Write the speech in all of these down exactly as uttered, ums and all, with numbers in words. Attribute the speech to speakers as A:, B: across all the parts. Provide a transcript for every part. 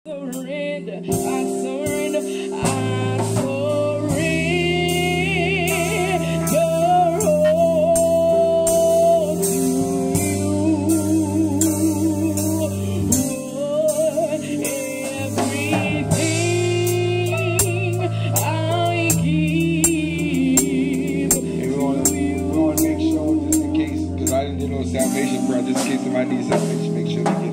A: surrender, I surrender, I surrender all to you. Everything I give.
B: And we want to we want to make sure, just in case, because I didn't do no salvation prayer, just in case somebody needs salvation, make sure they get it.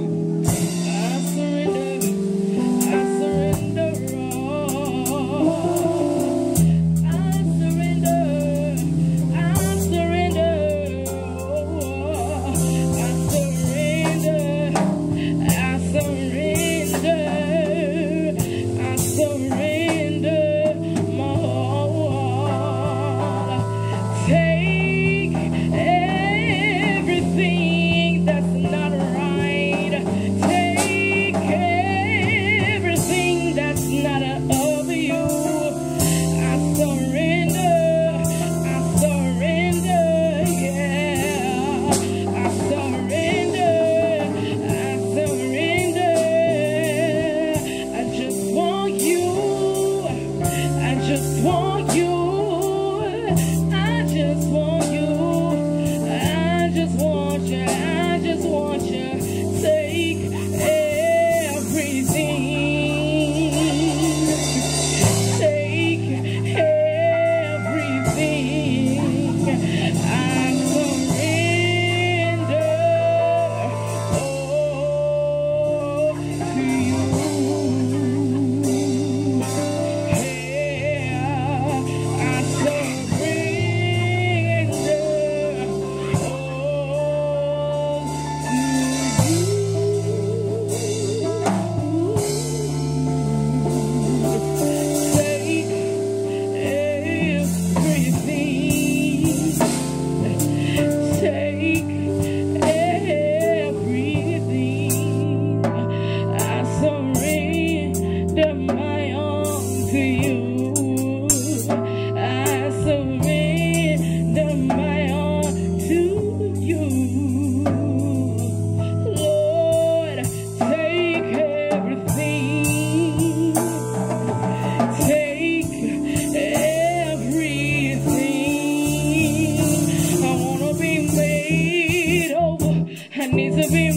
A: Needs to be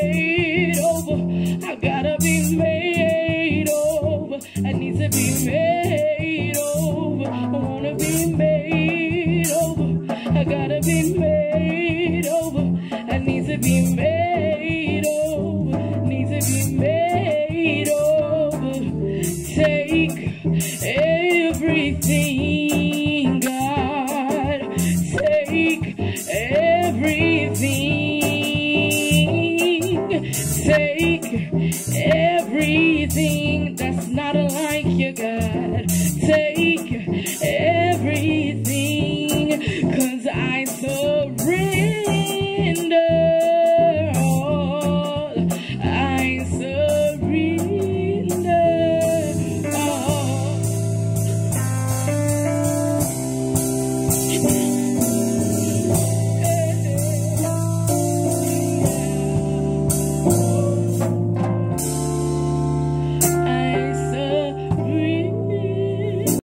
A: made over. I gotta be made over. I need to be made over. I wanna be made over. I gotta be made over. I need to be made over. Need to be made over. Take everything, God. Take everything. Take everything